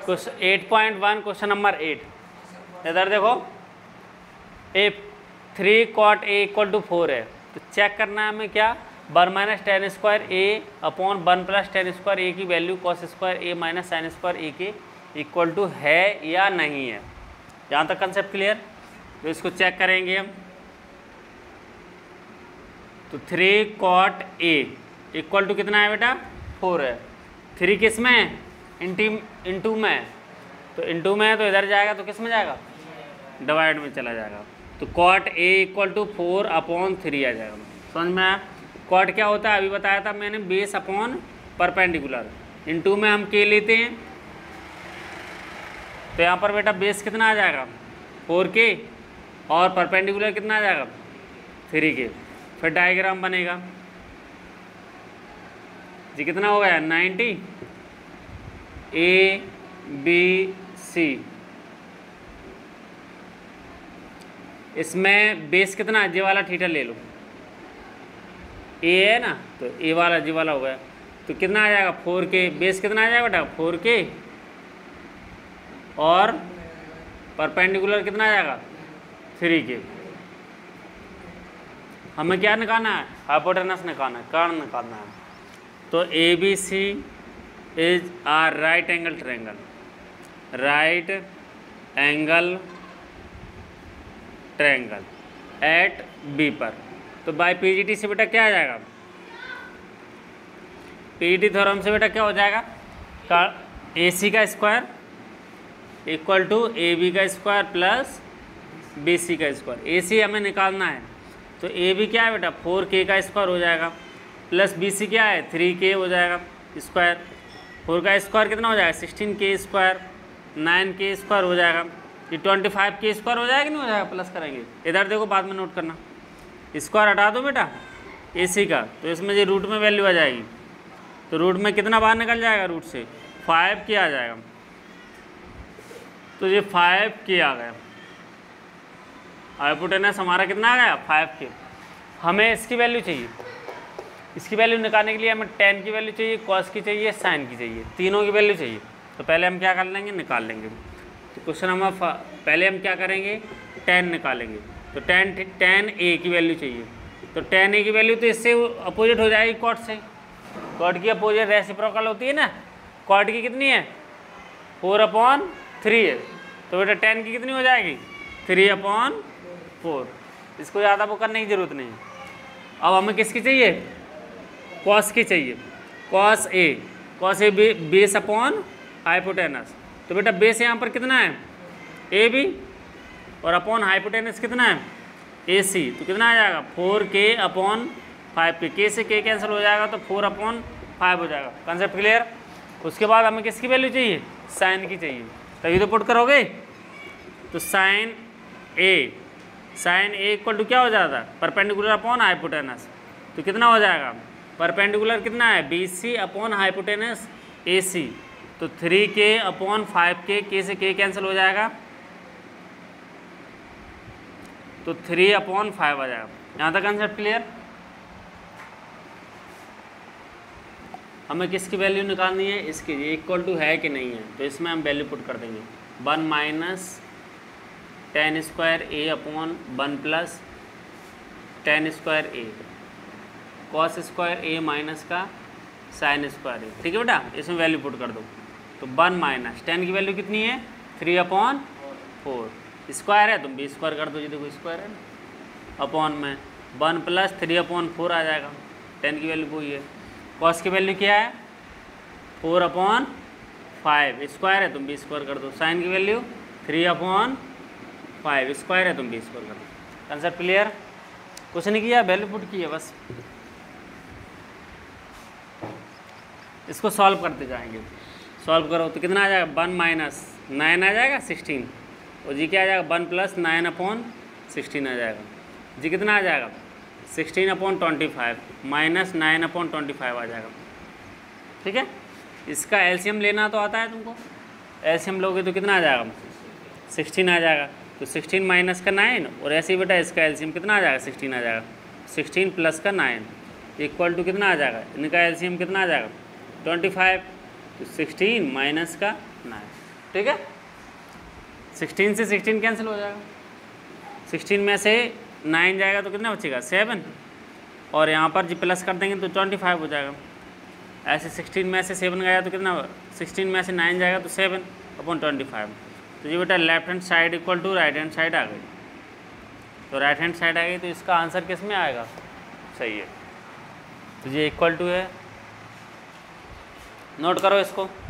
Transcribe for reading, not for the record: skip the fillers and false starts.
8.1 question number 8। इधर देखो, ए 3 cot a इक्वल टू 4 है, तो चेक करना है हमें क्या, 1 minus tan square A upon 1 plus tan square A की value cos square A minus sine square A के इक्वल टू है या नहीं है। यहाँ तक कंसेप्ट क्लियर। तो इसको चेक करेंगे हम। तो 3 cot a इक्वल टू कितना है बेटा, 4 है। 3 किस में है, इंटू में, तो इंटू में है तो इधर जाएगा तो किस में जाएगा, डिवाइड में चला जाएगा। तो cot a equal to 4 upon 3 आ जाएगा। समझ में आया। cot क्या होता है अभी बताया था मैंने, बेस अपॉन परपेंडिकुलर। इंटू में हम k लेते हैं, तो यहाँ पर बेटा बेस कितना आ जाएगा 4k और परपेंडिकुलर कितना आ जाएगा 3k। फिर डायग्राम बनेगा जी, कितना हो गया 90 A B C। इसमें बेस कितना है, जे वाला थीटा ले लो, A है ना, तो A वाला जी वाला हो गया। तो कितना आ जाएगा 4k, बेस कितना आ जाएगा बेटा 4k और परपेंडिकुलर कितना आ जाएगा 3k। हमें क्या निकालना है, हाइपोटेनस निकालना है, कर्ण निकालना है। तो ABC is a right angle triangle, right angle triangle at B पर। तो बाय पीजीटी से बेटा क्या आ जाएगा, पीजीटी थ्योरम से बेटा क्या हो जाएगा, AC का स्क्वायर इक्वल टू AB का स्क्वायर प्लस BC का स्क्वायर। AC हमें निकालना है, तो AB क्या है बेटा 4k का स्क्वायर हो जाएगा, प्लस BC क्या है 3k हो जाएगा स्क्वायर। 4 का स्क्वायर कितना हो जाएगा 16k स्क्वायर, 9k स्क्वायर हो जाएगा, ये 25k स्क्वायर हो जाएगा कि नहीं हो जाएगा, प्लस करेंगे। इधर देखो बाद में नोट करना, स्क्वायर हटा दो बेटा AC का, तो इसमें ये रूट में वैल्यू आ जाएगी, तो रूट में कितना बाहर निकल जाएगा, रूट से 5k आ जाएगा। तो ये 5k आ गया, हाइपोटेनस हमारा कितना आ गया 5k। हमें इसकी वैल्यू चाहिए, इसकी वैल्यू निकालने के लिए हमें tan की वैल्यू चाहिए, cos की चाहिए, sin की चाहिए, तीनों की वैल्यू चाहिए। तो पहले हम क्या कर लेंगे, निकाल लेंगे। तो क्वेश्चन हम पहले हम क्या करेंगे, tan निकालेंगे। तो tan a की वैल्यू चाहिए, तो tan a की वैल्यू तो इससे अपोजिट हो जाएगी cot से, cot की अपोजिट रेसिप्रोकल होती है ना, cot की कितनी है 4/3 है, तो बेटा tan की कितनी हो जाएगी 3/4। इसको ज़्यादा वो करने की ज़रूरत नहीं है। अब हमें किसकी चाहिए, cos की चाहिए, cos a base upon hypotenuse. तो बेटा बेस यहाँ पर कितना है AB और अपॉन हाइपोटेनस कितना है AC, तो कितना आ जाएगा 4k/5k, k से k कैंसिल हो जाएगा तो 4/5 हो जाएगा। Concept clear. उसके बाद हमें किसकी वैल्यू चाहिए, साइन की चाहिए, तभी तो पुट करोगे। तो साइन A इक्वल टू क्या हो जाता है, परपेंडिकुलर अपॉन हाइपोटेनस। तो कितना हो जाएगा, परपेंडिकुलर कितना है BC अपॉन हाइपोटेनस AC, तो 3k/5k, k से k कैंसिल हो जाएगा तो 3/5 आ जाएगा। यहाँ तक कंसेप्ट क्लियर। हमें किसकी वैल्यू निकालनी है, इसकी, ये इक्वल टू है कि नहीं है, तो इसमें हम वैल्यू पुट कर देंगे 1 minus tan square A upon 1 plus tan square A, cos square A minus का साइन स्क्वायर A। ठीक है बेटा, इसमें वैल्यू पुट कर दो। तो 1 माइनस tan की वैल्यू कितनी है 3/4, स्क्वायर है तुम भी स्क्वायर कर दो, ये देखो स्क्वायर है ना, अपॉन में 1 प्लस 3/4 आ जाएगा, tan की वैल्यू वही है। cos की वैल्यू क्या है 4/5, स्क्वायर है तुम भी स्क्वायर कर दो, साइन की वैल्यू 3/5, स्क्वायर है तुम भी स्क्वायर कर दो। Concept clear. कुछ नहीं किया, वैल्यू पुट की है बस। इसको सॉल्व करते जाएंगे, सॉल्व करो तो कितना आ जाएगा 1 माइनस 9 आ जाएगा 16, और जी क्या आ जाएगा 1 प्लस 9/16 आ जाएगा। जी कितना आ जाएगा 16/25 माइनस 9/25 आ जाएगा। ठीक है, इसका एलसीएम लेना तो आता है तुमको, एलसीएम लोगे तो कितना आ जाएगा 16 आ जाएगा। तो 16 माइनस का 9, और ऐसे ही बेटा इसका एलसीएम कितना आ जाएगा 16 आ जाएगा, 16 प्लस का 9 इक्वल टू कितना आ जाएगा, इनका एलसीएम कितना आ जाएगा 25, तो 16 माइनस का 9। ठीक है। 16 से 16 कैंसिल हो जाएगा, 16 में से 9 जाएगा तो कितना बचेगा 7, और यहाँ पर जी प्लस कर देंगे तो 25 हो जाएगा। ऐसे 16 में से 7 गया तो कितना, 16 में से 9 जाएगा तो 7/25। तो ये बेटा left hand side equal to right hand side आ गई। तो राइट हैंड साइड आ गई तो इसका आंसर किस में आएगा, सही है। तो ये इक्वल टू है, नोट करो इसको।